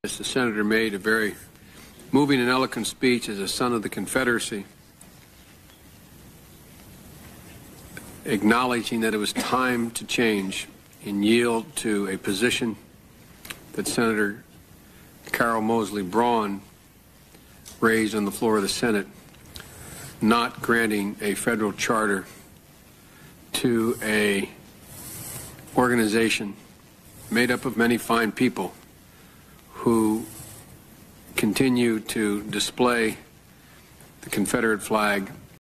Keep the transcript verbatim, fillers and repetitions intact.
The senator made a very moving and eloquent speech as a son of the Confederacy, acknowledging that it was time to change and yield to a position that Senator Carol Moseley Braun raised on the floor of the Senate, not granting a federal charter to a organization made up of many fine people who continue to display the Confederate flag